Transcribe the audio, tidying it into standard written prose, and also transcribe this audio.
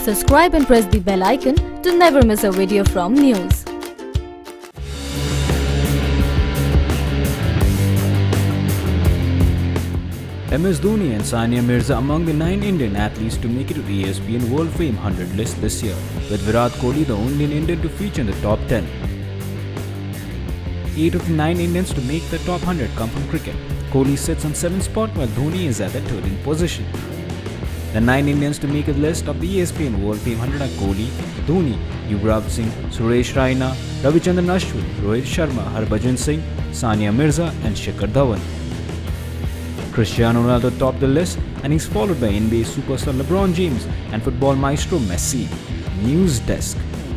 Subscribe and press the bell icon to never miss a video from News. MS Dhoni and Sania Mirza among the 9 Indian athletes to make it to ESPN World Fame 100 list this year, with Virat Kohli the only Indian to feature in the top 10. 8 of the 9 Indians to make the top 100 come from cricket. Kohli sits on 7th spot while Dhoni is at the 13th position. The 9 Indians to make the list of the ESPN World Fame 100 are Kohli, Dhoni, Yuvraj Singh, Suresh Raina, Ravichandran Ashwin, Rohit Sharma, Harbhajan Singh, Sania Mirza and Shikhar Dhawan. Cristiano Ronaldo topped the list and is followed by NBA superstar LeBron James and football maestro Messi. News Desk.